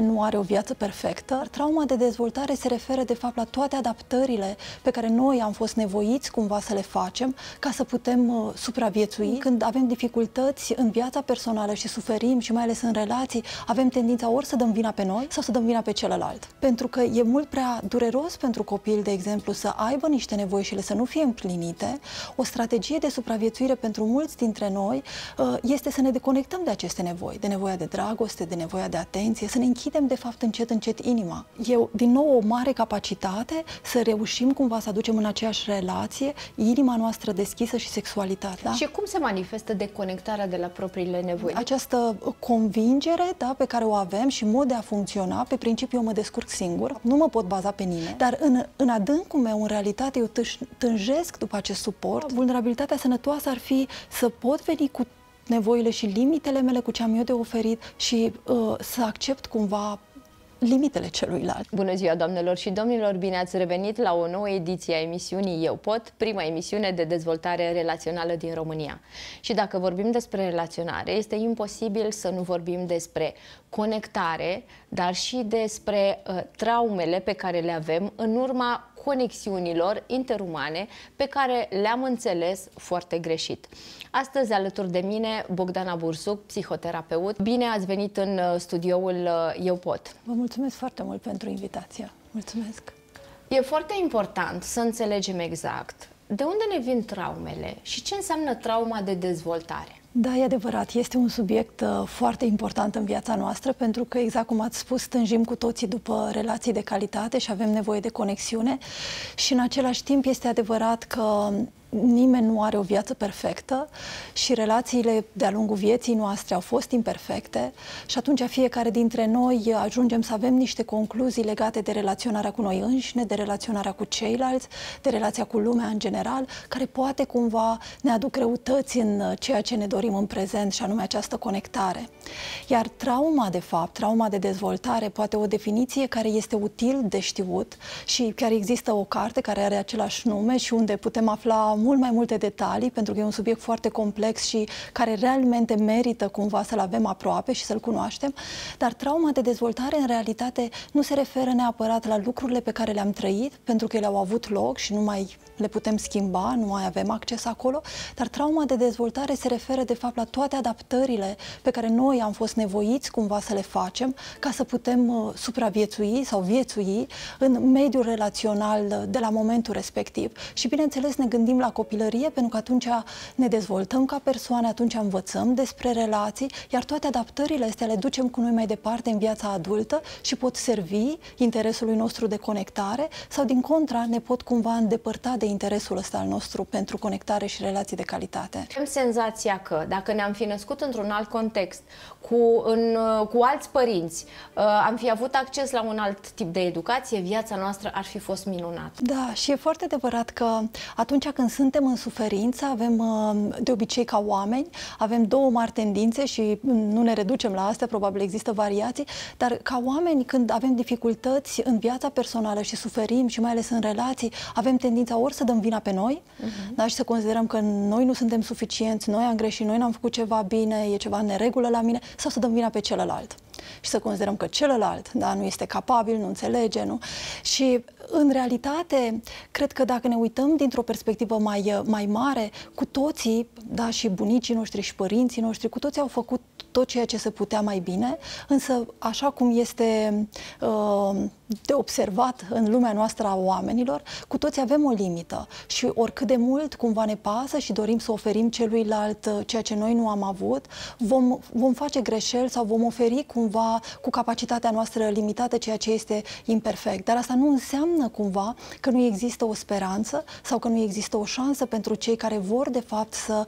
nimeni nu are o viață perfectă. Trauma de dezvoltare se referă de fapt la toate adaptările pe care noi am fost nevoiți cumva să le facem ca să putem supraviețui. Când avem dificultăți în viața personală și suferim și mai ales în relații, avem tendința ori să dăm vina pe noi sau să dăm vina pe celălalt. Pentru că e mult prea dureros pentru copil, de exemplu, să aibă niște nevoi și ele să nu fie împlinite. O strategie de supraviețuire pentru mulți dintre noi este să ne deconectăm de aceste nevoi, de nevoia de dragoste, de nevoia de atenție, să ne închidem de fapt încet, încet inima. E din nou o mare capacitate să reușim cumva să aducem în aceeași relație inima noastră deschisă și sexualitatea. Da? Și cum se manifestă deconectarea de la propriile nevoi? Această convingere, da, pe care o avem și mod de a funcționa, pe principiu eu mă descurc singur, nu mă pot baza pe nimeni, dar în adâncul meu, în realitate, eu tânjesc după acest suport. Vulnerabilitatea sănătoasă ar fi să pot veni cu nevoile și limitele mele, cu ce am eu de oferit și să accept cumva limitele celuilalt. Bună ziua, doamnelor și domnilor! Bine ați revenit la o nouă ediție a emisiunii Eu Pot, prima emisiune de dezvoltare relațională din România. Și dacă vorbim despre relaționare, este imposibil să nu vorbim despre conectare, dar și despre traumele pe care le avem în urma conexiunilor interumane pe care le-am înțeles foarte greșit. Astăzi, alături de mine, Bogdana Bursuc, psihoterapeut. Bine ați venit în studioul Eu Pot. Vă mulțumesc foarte mult pentru invitație. Mulțumesc! E foarte important să înțelegem exact de unde ne vin traumele și ce înseamnă trauma de dezvoltare. Da, e adevărat. Este un subiect foarte important în viața noastră pentru că, exact cum ați spus, tânjim cu toții după relații de calitate și avem nevoie de conexiune și în același timp este adevărat că nimeni nu are o viață perfectă și relațiile de-a lungul vieții noastre au fost imperfecte și atunci fiecare dintre noi ajungem să avem niște concluzii legate de relaționarea cu noi înșine, de relaționarea cu ceilalți, de relația cu lumea în general, care poate cumva ne aduc răutăți în ceea ce ne dorim în prezent și anume această conectare. Iar trauma, de fapt, trauma de dezvoltare, poate o definiție care este util de știut și chiar există o carte care are același nume și unde putem afla mult mai multe detalii, pentru că e un subiect foarte complex și care realmente merită cumva să-l avem aproape și să-l cunoaștem, dar trauma de dezvoltare în realitate nu se referă neapărat la lucrurile pe care le-am trăit, pentru că ele au avut loc și nu mai le putem schimba, nu mai avem acces acolo, dar trauma de dezvoltare se referă de fapt la toate adaptările pe care noi am fost nevoiți cumva să le facem ca să putem supraviețui sau viețui în mediul relațional de la momentul respectiv. Și bineînțeles ne gândim la copilărie, pentru că atunci ne dezvoltăm ca persoane, atunci învățăm despre relații, iar toate adaptările astea le ducem cu noi mai departe în viața adultă și pot servi interesului nostru de conectare sau, din contra, ne pot cumva îndepărta de interesul ăsta al nostru pentru conectare și relații de calitate. Am senzația că dacă ne-am fi născut într-un alt context, cu alți părinți, am fi avut acces la un alt tip de educație, viața noastră ar fi fost minunată. Da, și e foarte adevărat că atunci când suntem în suferință, avem de obicei ca oameni, avem două mari tendințe și nu ne reducem la astea, probabil există variații, dar ca oameni când avem dificultăți în viața personală și suferim și mai ales în relații, avem tendința ori să dăm vina pe noi, da, și să considerăm că noi nu suntem suficienți, noi am greșit, noi n-am făcut ceva bine, e ceva în neregulă la mine, sau să dăm vina pe celălalt. Și să considerăm că celălalt, da, nu este capabil, nu înțelege, nu? Și în realitate, cred că dacă ne uităm dintr-o perspectivă mai mare, cu toții, da, și bunicii noștri și părinții noștri, cu toții au făcut tot ceea ce se putea mai bine, însă așa cum este de observat în lumea noastră a oamenilor, cu toți avem o limită și oricât de mult cumva ne pasă și dorim să oferim celuilalt ceea ce noi nu am avut, vom face greșeli sau vom oferi cumva cu capacitatea noastră limitată ceea ce este imperfect. Dar asta nu înseamnă cumva că nu există o speranță sau că nu există o șansă pentru cei care vor de fapt să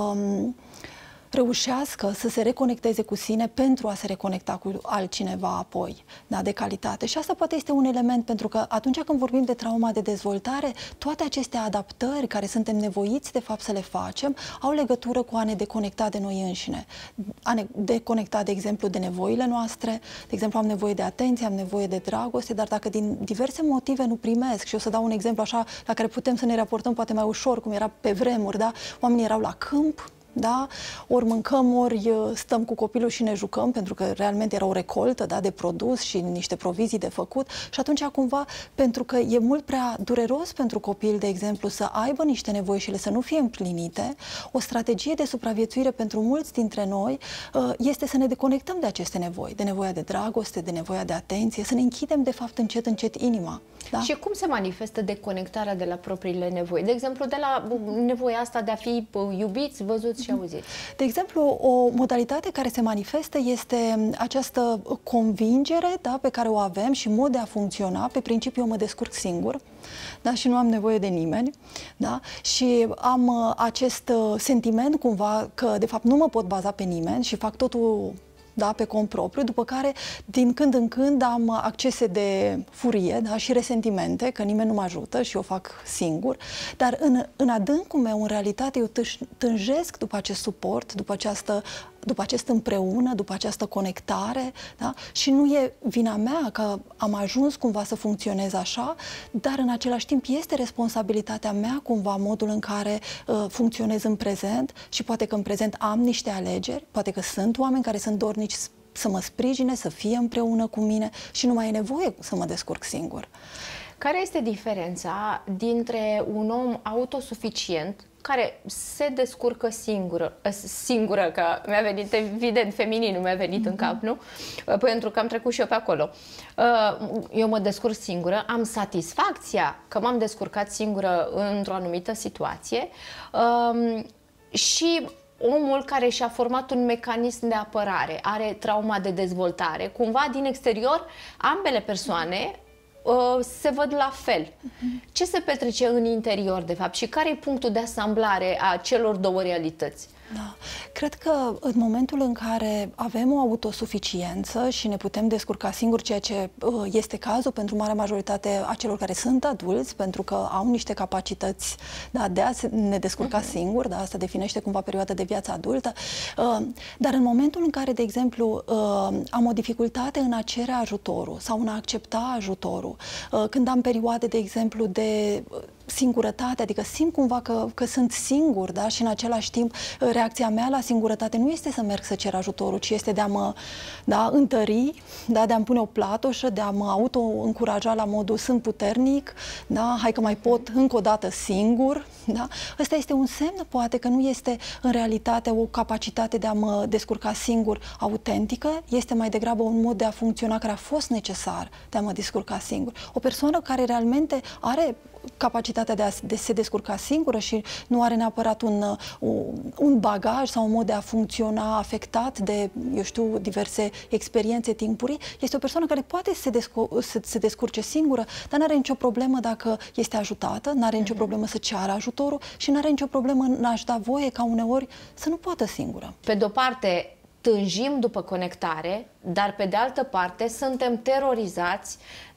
reușească să se reconecteze cu sine pentru a se reconecta cu altcineva apoi, da, de calitate. Și asta poate este un element, pentru că atunci când vorbim de trauma de dezvoltare, toate aceste adaptări care suntem nevoiți de fapt să le facem, au legătură cu a ne deconecta de noi înșine. A ne deconecta, de exemplu, de nevoile noastre, de exemplu, am nevoie de atenție, am nevoie de dragoste, dar dacă din diverse motive nu primesc, și o să dau un exemplu așa la care putem să ne raportăm poate mai ușor, cum era pe vremuri, da? Oamenii erau la câmp, da? Ori mâncăm, ori stăm cu copilul și ne jucăm, pentru că realmente era o recoltă, da, de produs și niște provizii de făcut. Și atunci, cumva, pentru că e mult prea dureros pentru copil, de exemplu, să aibă niște nevoi și ele să nu fie împlinite, o strategie de supraviețuire pentru mulți dintre noi este să ne deconectăm de aceste nevoi, de nevoia de dragoste, de nevoia de atenție, să ne închidem, de fapt, încet, încet inima. Da? Și cum se manifestă deconectarea de la propriile nevoi? De exemplu, de la nevoia asta de a fi iubiți, văzuți și auziți. De exemplu, o modalitate care se manifestă este această convingere, da, pe care o avem și mod de a funcționa, pe principiu eu mă descurc singur, da, și nu am nevoie de nimeni, da? Și am acest sentiment cumva că de fapt nu mă pot baza pe nimeni și fac totul, da, pe cont propriu, după care din când în când am accese de furie, da, și resentimente, că nimeni nu mă ajută și eu fac singur, dar în adâncul meu, în realitate, eu tânjesc după acest suport, după acest împreună, după această conectare, da? Și nu e vina mea că am ajuns cumva să funcționez așa, dar în același timp este responsabilitatea mea cumva modul în care funcționez în prezent și poate că în prezent am niște alegeri, poate că sunt oameni care sunt dornici să mă sprijine, să fie împreună cu mine și nu mai e nevoie să mă descurc singur. Care este diferența dintre un om autosuficient care se descurcă singură, că mi-a venit evident feminin, nu mi-a venit în cap, nu? Pentru că am trecut și eu pe acolo. Eu mă descurc singură, am satisfacția că m-am descurcat singură într-o anumită situație și omul care și-a format un mecanism de apărare, are trauma de dezvoltare, cumva din exterior ambele persoane se văd la fel. Ce se petrece în interior, de fapt, și care e punctul de asamblare a celor două realități? Da. Cred că în momentul în care avem o autosuficiență și ne putem descurca singuri, ceea ce este cazul pentru marea majoritate a celor care sunt adulți, pentru că au niște capacități, da, de a ne descurca singuri, da, asta definește cumva perioada de viață adultă, dar în momentul în care, de exemplu, am o dificultate în a cere ajutorul sau în a accepta ajutorul, când am perioade, de exemplu, de singurătate, adică simt cumva că sunt singur, da? Și în același timp reacția mea la singurătate nu este să merg să cer ajutorul, ci este de a mă, da, întări, da? De a-mi pune o platoșă, de a mă auto-încuraja la modul sunt puternic, da? Hai că mai pot încă o dată singur, da? Ăsta este un semn, poate, că nu este în realitate o capacitate de a mă descurca singur autentică, este mai degrabă un mod de a funcționa care a fost necesar de a mă descurca singur. O persoană care realmente are capacitatea de a se descurca singură și nu are neapărat un bagaj sau un mod de a funcționa afectat de, eu știu, diverse experiențe timpurii, este o persoană care poate să se descurce singură, dar nu are nicio problemă dacă este ajutată, nu are nicio problemă să ceară ajutorul și nu are nicio problemă în a-și da voie ca uneori să nu poată singură. Pe de-o parte, tânjim după conectare, dar pe de altă parte suntem terorizați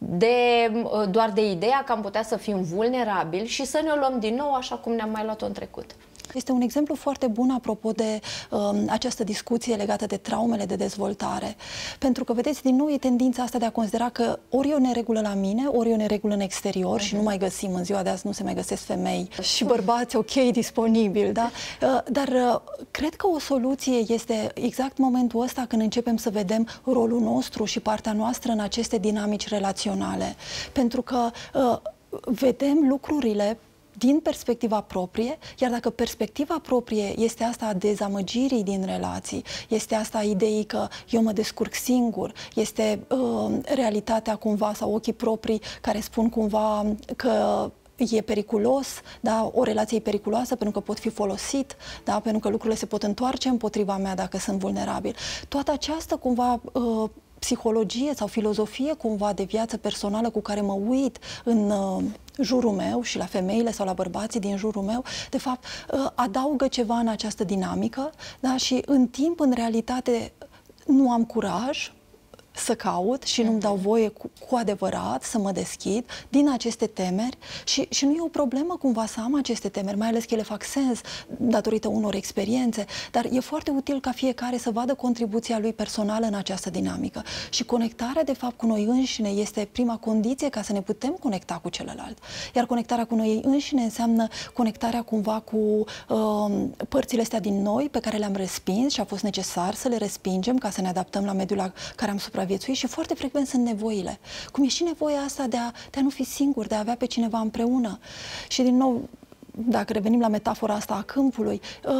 doar de ideea că am putea să fim vulnerabili și să ne o luăm din nou așa cum ne-am mai luat-o în trecut. Este un exemplu foarte bun apropo de această discuție legată de traumele de dezvoltare. Pentru că, vedeți, din nou e tendința asta de a considera că ori e o neregulă la mine, ori e o neregulă în exterior și nu mai găsim, în ziua de azi nu se mai găsesc femei și bărbați ok disponibili, da? Dar cred că o soluție este exact momentul ăsta când începem să vedem rolul nostru și partea noastră în aceste dinamici relaționale. Pentru că vedem lucrurile din perspectiva proprie, iar dacă perspectiva proprie este asta a dezamăgirii din relații, este asta a ideii că eu mă descurc singur, este realitatea cumva sau ochii proprii care spun cumva că e periculos, da? O relație e periculoasă pentru că pot fi folosit, da? Pentru că lucrurile se pot întoarce împotriva mea dacă sunt vulnerabil. Toată această cumva psihologie sau filozofie cumva de viață personală cu care mă uit în jurul meu și la femeile sau la bărbații din jurul meu, de fapt, adaugă ceva în această dinamică, da? Și în timp, în realitate, nu am curaj să caut și nu-mi dau voie cu adevărat să mă deschid din aceste temeri și nu e o problemă cumva să am aceste temeri, mai ales că ele fac sens datorită unor experiențe, dar e foarte util ca fiecare să vadă contribuția lui personală în această dinamică și conectarea de fapt cu noi înșine este prima condiție ca să ne putem conecta cu celălalt, iar conectarea cu noi înșine înseamnă conectarea cumva cu părțile astea din noi pe care le-am respins și a fost necesar să le respingem ca să ne adaptăm la mediul la care am supraviețuit și foarte frecvent sunt nevoile. Cum e și nevoia asta de a nu fi singur, de a avea pe cineva împreună. Și din nou, dacă revenim la metafora asta a câmpului,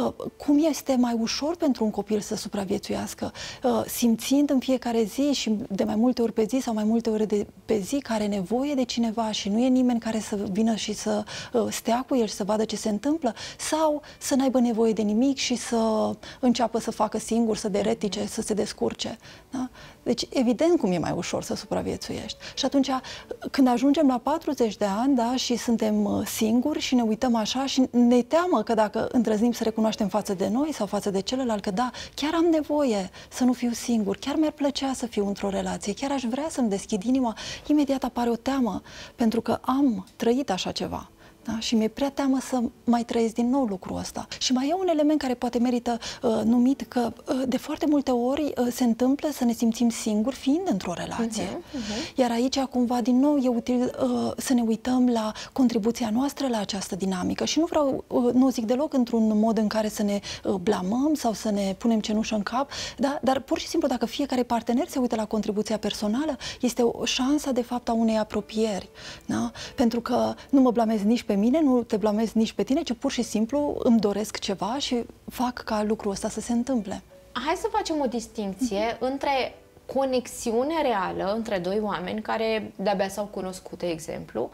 cum este mai ușor pentru un copil să supraviețuiască, simțind în fiecare zi și de mai multe ori pe zi sau mai multe ori pe zi că are nevoie de cineva și nu e nimeni care să vină și să stea cu el și să vadă ce se întâmplă, sau să n-aibă nevoie de nimic și să înceapă să facă singur, să deretice, să se descurce. Da? Deci, evident cum e mai ușor să supraviețuiești. Și atunci, când ajungem la 40 de ani, da, și suntem singuri și ne uităm așa și ne teamă că dacă îndrăznim să recunoaștem față de noi sau față de celălalt că da, chiar am nevoie să nu fiu singur, chiar mi-ar plăcea să fiu într-o relație, chiar aș vrea să-mi deschid inima, imediat apare o teamă, pentru că am trăit așa ceva. Da? Și mi-e prea teamă să mai trăiesc din nou lucrul ăsta. Și mai e un element care poate merită numit, că de foarte multe ori se întâmplă să ne simțim singuri fiind într-o relație. Iar aici cumva din nou e util să ne uităm la contribuția noastră la această dinamică. Și nu zic deloc într-un mod în care să ne blamăm sau să ne punem cenușă în cap, da? Dar pur și simplu dacă fiecare partener se uită la contribuția personală, este o șansă de fapt a unei apropieri. Da? Pentru că nu mă blamez nici pe mine, nu te blamez nici pe tine, ci pur și simplu îmi doresc ceva și fac ca lucrul ăsta să se întâmple. Hai să facem o distincție între conexiune reală între doi oameni care de-abia s-au cunoscut, de exemplu,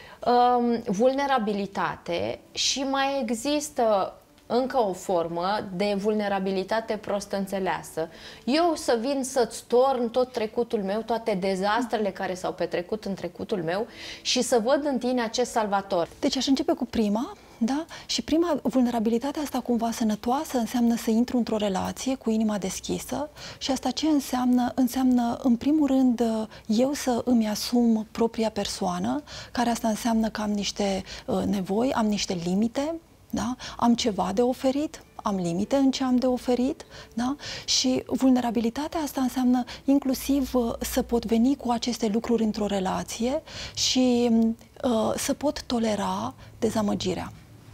vulnerabilitate și mai există încă o formă de vulnerabilitate prost înțeleasă. Eu să vin să-ți torn tot trecutul meu, toate dezastrele care s-au petrecut în trecutul meu și să văd în tine acest salvator. Deci aș începe cu prima, da? Și prima, vulnerabilitatea asta cumva sănătoasă înseamnă să intru într-o relație cu inima deschisă și asta ce înseamnă? Înseamnă, în primul rând, eu să îmi asum propria persoană, care asta înseamnă că am niște nevoi, am niște limite, da? Am ceva de oferit, am limite în ce am de oferit, da? Și vulnerabilitatea asta înseamnă inclusiv să pot veni cu aceste lucruri într-o relație și să pot tolera dezamăgirea.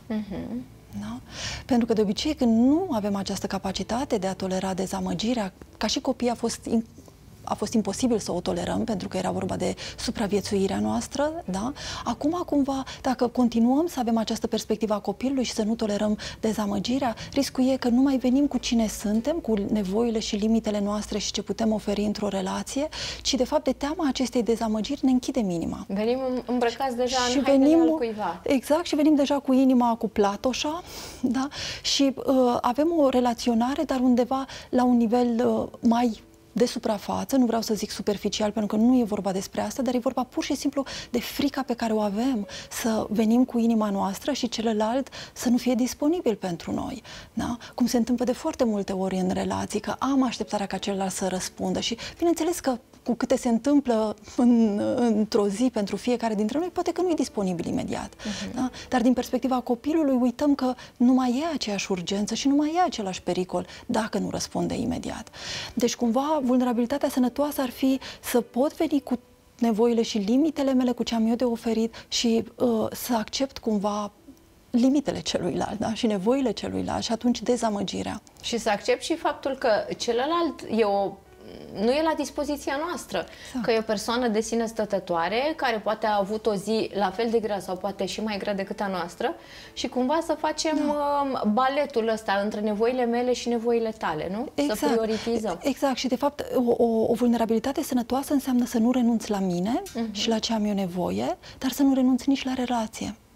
Da? Pentru că de obicei când nu avem această capacitate de a tolera dezamăgirea, ca și copii a fost imposibil să o tolerăm pentru că era vorba de supraviețuirea noastră, da? Acum, cumva, dacă continuăm să avem această perspectivă a copilului și să nu tolerăm dezamăgirea, riscul e că nu mai venim cu cine suntem, cu nevoile și limitele noastre și ce putem oferi într-o relație, ci de fapt de teama acestei dezamăgiri ne închidem inima. Venim îmbrăcați deja în hainele al cuiva. Exact, și venim deja cu inima cu platoșa, da? Și avem o relaționare, dar undeva la un nivel mai de suprafață, nu vreau să zic superficial, pentru că nu e vorba despre asta, dar e vorba pur și simplu de frica pe care o avem să venim cu inima noastră și celălalt să nu fie disponibil pentru noi. Da? Cum se întâmplă de foarte multe ori în relații, că am așteptarea ca celălalt să răspundă și bineînțeles că cu câte se întâmplă într-o zi pentru fiecare dintre noi, poate că nu e disponibil imediat. Da? Dar din perspectiva copilului uităm că nu mai e aceeași urgență și nu mai e același pericol dacă nu răspunde imediat. Deci cumva vulnerabilitatea sănătoasă ar fi să pot veni cu nevoile și limitele mele, cu ce am eu de oferit și să accept cumva limitele celuilalt, da? Și nevoile celuilalt și atunci dezamăgirea. Și să accept și faptul că celălalt nu e la dispoziția noastră, exact. Că e o persoană de sine stătătoare care poate a avut o zi la fel de grea sau poate și mai grea decât a noastră și cumva să facem baletul ăsta între nevoile mele și nevoile tale, nu? Exact. Să prioritizăm. Exact. Și de fapt o vulnerabilitate sănătoasă înseamnă să nu renunț la mine și la ce am eu nevoie, dar să nu renunț nici la relație.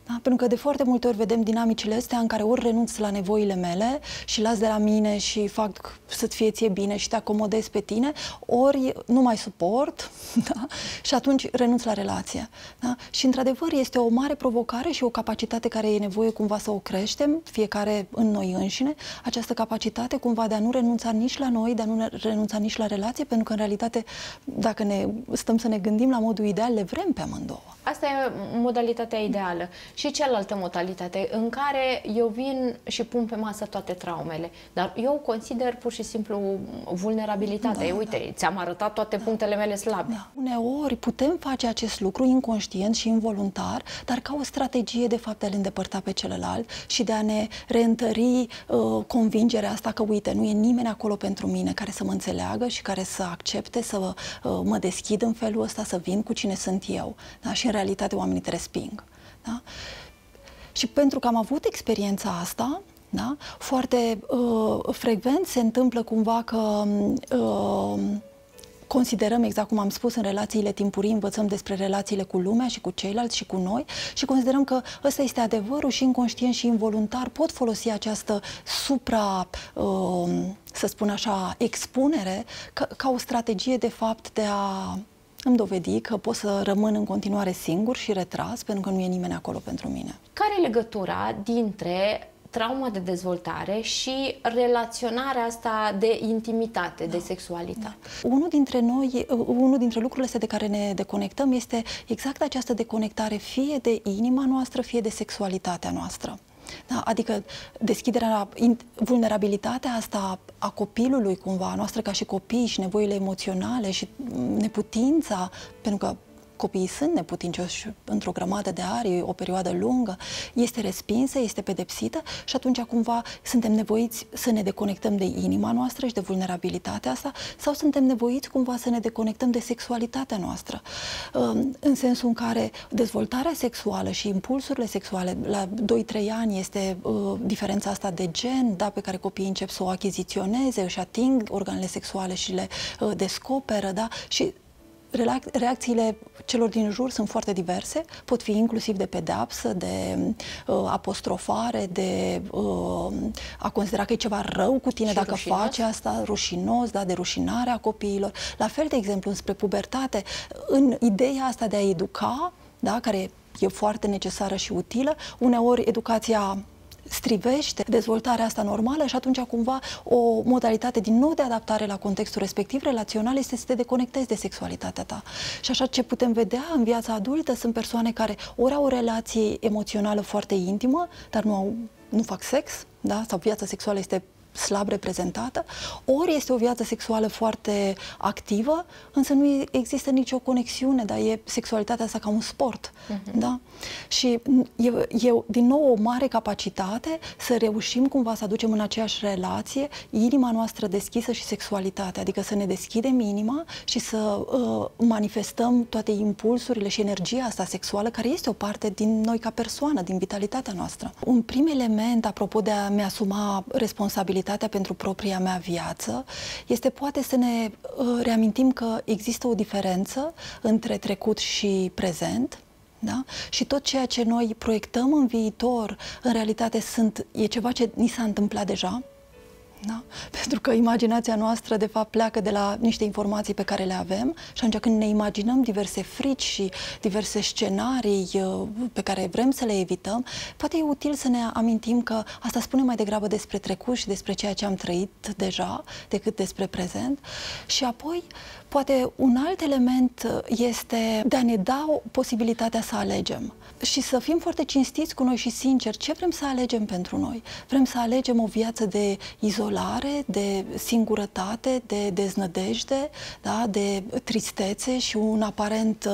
Da? Pentru că de foarte multe ori vedem dinamicile astea în care ori renunț la nevoile mele și las de la mine și fac să-ți fie ție bine și te acomodez pe tine, ori nu mai suport, da? Și atunci renunț la relație. Da? Și într-adevăr este o mare provocare și o capacitate care e nevoie cumva să o creștem, fiecare în noi înșine, această capacitate cumva de a nu renunța nici la noi, de a nu renunța nici la relație, pentru că în realitate, dacă ne stăm să ne gândim la modul ideal, le vrem pe amândouă. Asta e modalitatea ideală. Și cealaltă modalitate în care eu vin și pun pe masă toate traumele. Dar eu consider pur și simplu vulnerabilitatea. Uite, ți-am arătat toate punctele mele slabe. Da. Uneori putem face acest lucru inconștient și involuntar, dar ca o strategie de fapt de a-l îndepărta pe celălalt și de a ne reîntări convingerea asta că, uite, nu e nimeni acolo pentru mine care să mă înțeleagă și care să accepte să mă deschid în felul ăsta, să vin cu cine sunt eu. Da? Și în realitate oamenii te resping. Da? Și pentru că am avut experiența asta, da, foarte frecvent se întâmplă cumva că considerăm, exact cum am spus, în relațiile timpurii învățăm despre relațiile cu lumea și cu ceilalți și cu noi și considerăm că ăsta este adevărul și inconștient și involuntar pot folosi această să spun așa, expunere ca o strategie de fapt de a îmi dovedi că pot să rămân în continuare singur și retras, pentru că nu e nimeni acolo pentru mine. Care e legătura dintre trauma de dezvoltare și relaționarea asta de intimitate, de sexualitate? Unul dintre lucrurile astea de care ne deconectăm este exact această deconectare fie de inima noastră, fie de sexualitatea noastră. Da, adică deschiderea, vulnerabilitatea asta a copilului cumva, a noastră ca și copii și nevoile emoționale și neputința, pentru că copiii sunt neputincioși într-o grămadă de ani, o perioadă lungă, este respinsă, este pedepsită și atunci cumva suntem nevoiți să ne deconectăm de inima noastră și de vulnerabilitatea asta sau suntem nevoiți cumva să ne deconectăm de sexualitatea noastră. În sensul în care dezvoltarea sexuală și impulsurile sexuale la 2-3 ani este diferența asta de gen, da, pe care copiii încep să o achiziționeze, își ating organele sexuale și le descoperă, da, și reacțiile celor din jur sunt foarte diverse, pot fi inclusiv de pedeapsă, de apostrofare, de a considera că e ceva rău cu tine și dacă rușinos. Faci asta, rușinos, da, de rușinare a copiilor. La fel, de exemplu, înspre pubertate, în ideea asta de a educa, da, care e foarte necesară și utilă, uneori educația strivește dezvoltarea asta normală și atunci cumva o modalitate din nou de adaptare la contextul respectiv relațional este să te deconectezi de sexualitatea ta. Și așa ce putem vedea în viața adultă sunt persoane care ori au o relație emoțională foarte intimă, dar nu fac sex, da? Sau viața sexuală este slab reprezentată, ori este o viață sexuală foarte activă, însă nu există nicio conexiune, dar e sexualitatea asta ca un sport. Da? Și e din nou o mare capacitate să reușim cumva să aducem în aceeași relație inima noastră deschisă și sexualitatea, adică să ne deschidem inima și să manifestăm toate impulsurile și energia asta sexuală, care este o parte din noi ca persoană, din vitalitatea noastră. Un prim element, apropo de a-mi asuma responsabilitatea pentru propria mea viață, este poate să ne reamintim că există o diferență între trecut și prezent. Da? Și tot ceea ce noi proiectăm în viitor, în realitate e ceva ce ni s-a întâmplat deja. Da? Pentru că imaginația noastră, de fapt, pleacă de la niște informații pe care le avem și atunci când ne imaginăm diverse frici și diverse scenarii pe care vrem să le evităm, poate e util să ne amintim că asta spune mai degrabă despre trecut și despre ceea ce am trăit deja, decât despre prezent. Și apoi, poate un alt element este de a ne da posibilitatea să alegem și să fim foarte cinstiți cu noi și sinceri ce vrem să alegem pentru noi. Vrem să alegem o viață de izolare, de singurătate, de deznădejde, da? De tristețe și un aparent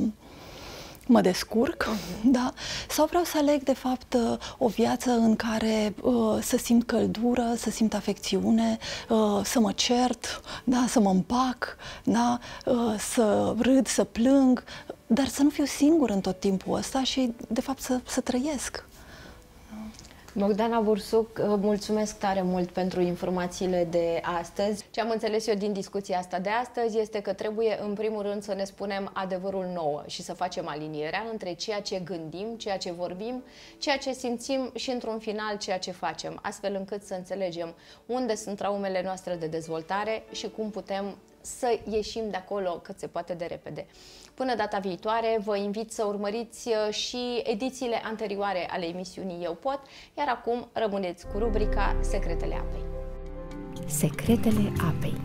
mă descurc, da? Sau vreau să aleg, de fapt, o viață în care să simt căldură, să simt afecțiune, să mă cert, da? Să mă împac, da? Să râd, să plâng, dar să nu fiu singur în tot timpul ăsta și, de fapt, să trăiesc. Bogdana Bursuc, mulțumesc tare mult pentru informațiile de astăzi. Ce am înțeles eu din discuția asta de astăzi este că trebuie în primul rând să ne spunem adevărul nouă și să facem alinierea între ceea ce gândim, ceea ce vorbim, ceea ce simțim și într-un final ceea ce facem, astfel încât să înțelegem unde sunt traumele noastre de dezvoltare și cum putem să ieșim de acolo cât se poate de repede. Până data viitoare, vă invit să urmăriți și edițiile anterioare ale emisiunii Eu Pot, iar acum rămâneți cu rubrica Secretele Apei. Secretele Apei.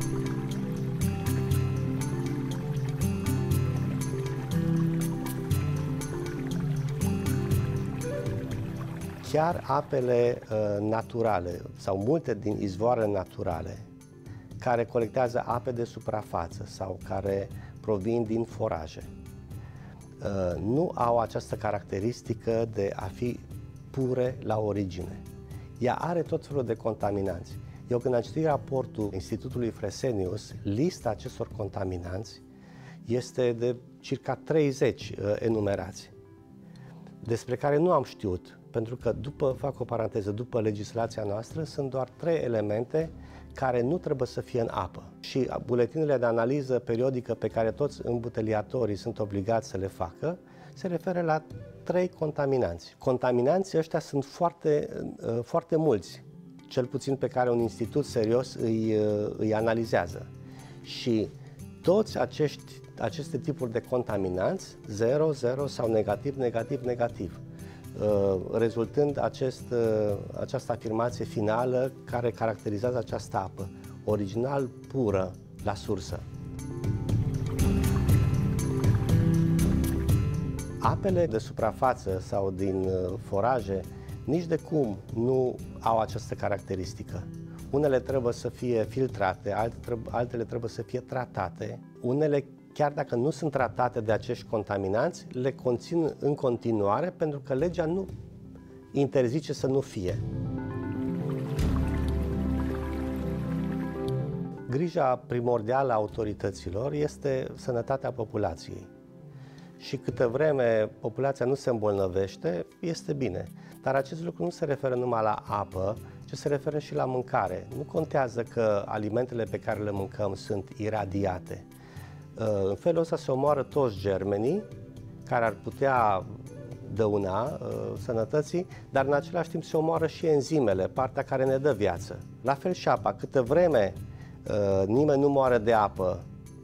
Chiar apele naturale sau multe din izvoarele naturale care colectează ape de suprafață sau care provin din foraje, nu au această caracteristică de a fi pure la origine. Ea are tot felul de contaminanți. Eu când am citit raportul Institutului Fresenius, lista acestor contaminanți este de circa 30 enumerați, despre care nu am știut, pentru că fac o paranteză, după legislația noastră sunt doar 3 elemente care nu trebuie să fie în apă. Și buletinele de analiză periodică pe care toți îmbuteliatorii sunt obligați să le facă, se referă la 3 contaminanți. Contaminanții ăștia sunt foarte mulți, cel puțin pe care un institut serios îi analizează. Și toți aceste tipuri de contaminanți, 0, 0 sau negativ, negativ, negativ, rezultând această afirmație finală care caracterizează această apă, original pură la sursă. Apele de suprafață sau din foraje nici de cum nu au această caracteristică. Unele trebuie să fie filtrate, altele trebuie să fie tratate. Unele, chiar dacă nu sunt tratate de acești contaminanți, le conțin în continuare pentru că legea nu interzice să nu fie. Grija primordială a autorităților este sănătatea populației. Și câtă vreme populația nu se îmbolnăvește, este bine. Dar acest lucru nu se referă numai la apă, ci se referă și la mâncare. Nu contează că alimentele pe care le mâncăm sunt iradiate. În felul ăsta se omoară toți germenii care ar putea dăuna sănătății, dar în același timp se omoară și enzimele, partea care ne dă viață. La fel și apa. Câtă vreme nimeni nu moare de apă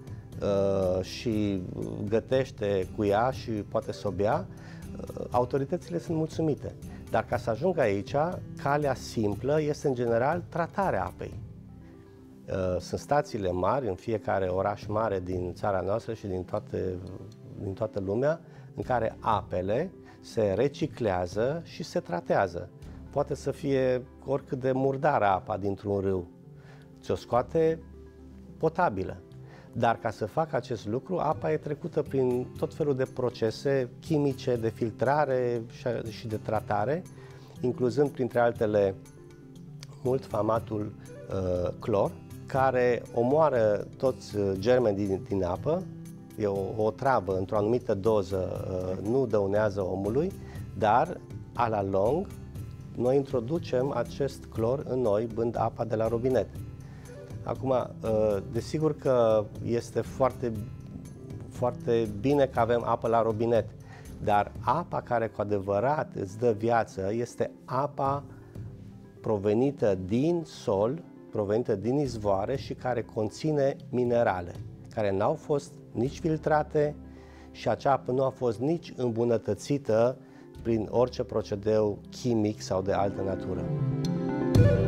și gătește cu ea și poate să o bea, autoritățile sunt mulțumite. Dar ca să ajungă aici, calea simplă este în general tratarea apei. Sunt stațiile mari în fiecare oraș mare din țara noastră și din toată lumea în care apele se reciclează și se tratează. Poate să fie oricât de murdară apa dintr-un râu, ți-o scoate potabilă. Dar ca să facă acest lucru, apa e trecută prin tot felul de procese chimice, de filtrare și de tratare, incluzând printre altele mult famatul clor, care omoară toți germeni din apă. E o travă, într-o anumită doză nu dăunează omului, dar a la lung noi introducem acest clor în noi bând apa de la robinet. Acum, desigur că este foarte bine că avem apă la robinet, dar apa care cu adevărat îți dă viață este apa provenită din sol, provenită din izvoare și care conține minerale, care n-au fost nici filtrate și acea apă nu a fost nici îmbunătățită prin orice procedeu chimic sau de altă natură.